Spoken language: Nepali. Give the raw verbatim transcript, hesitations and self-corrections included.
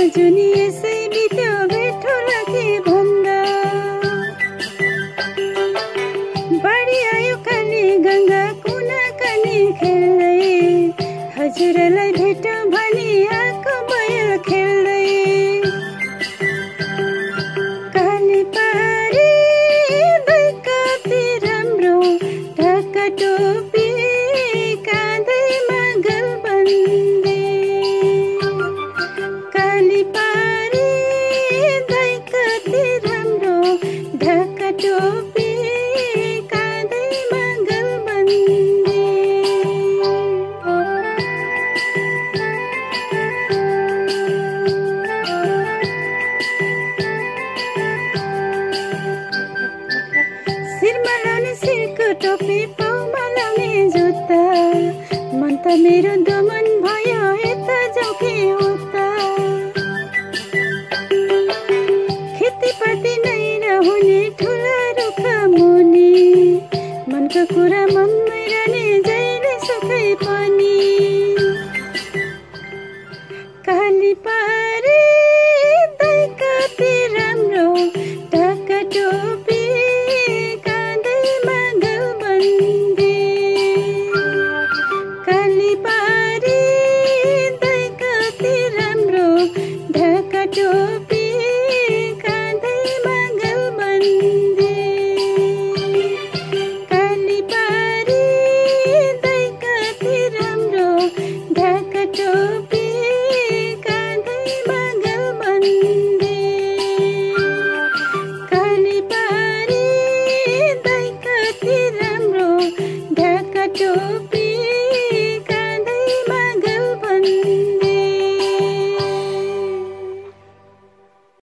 जुनी यसै बित्यो भेटो लागे भन्दा बाढी आयो काली गङ्गा कुना कानी खेल्दै हजुरलाई भेटो भनी आएको भयो खेल्दै काली पारी दै कति राम्रो ढाका टोपी काँधैमा गलबन्दी काली पारी दै कति राम्रो ढाका टोपी काँधैमा गलबन्दी शिरमा लाउने सिल्को टोपी पाउमा लाउने जुत्ता मन त मेरो दमन भयो यता जाऊ कि उता खेतीपाती नै नहुने ठुला रुख मुनि मनको कुरा मन